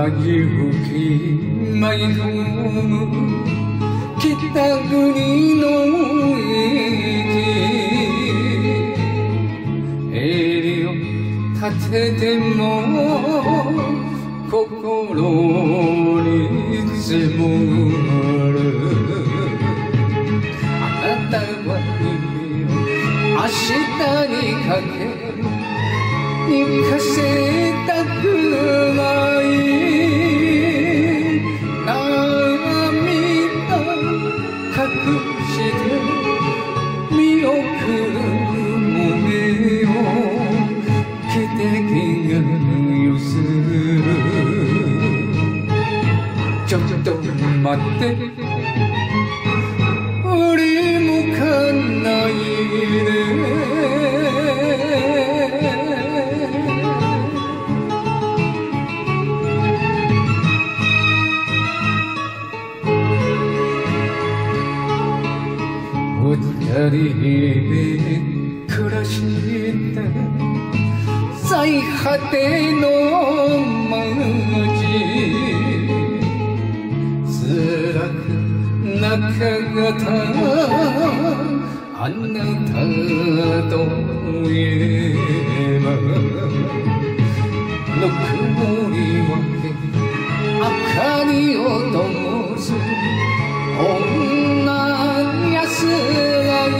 じ吹き舞い込む北国の駅、襟を立てても心に迫る。あなたは明日にかけ行かせたくない涙隠して見送る胸を汽笛が揺する。ちょっと待って振り向かないで二人で暮らした最果ての街、辛くなかったあなたといえば、ぬくもりは明かりを灯す女安らぎ、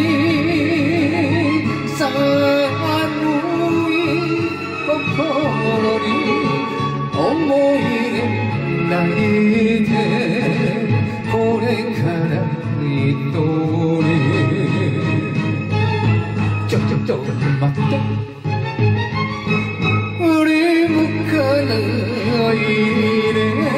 寒い心に思い抱いてこれから一人ちょっと待って振り向かないで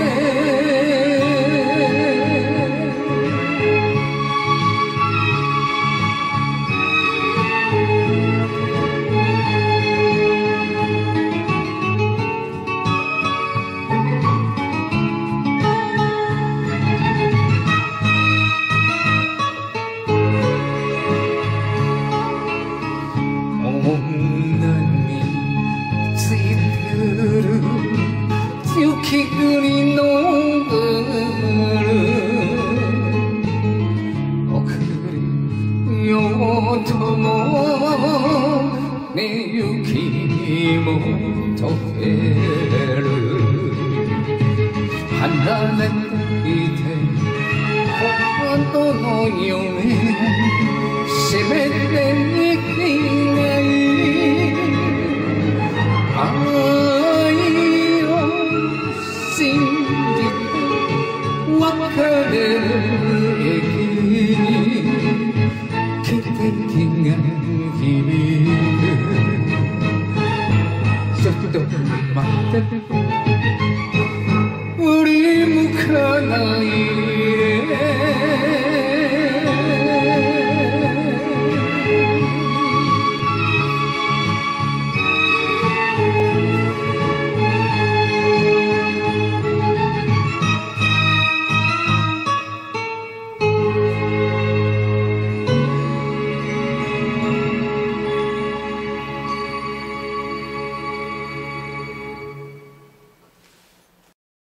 女についてる雪国の夜、送りようともね雪も溶ける。離れていて今度の夢せめて生き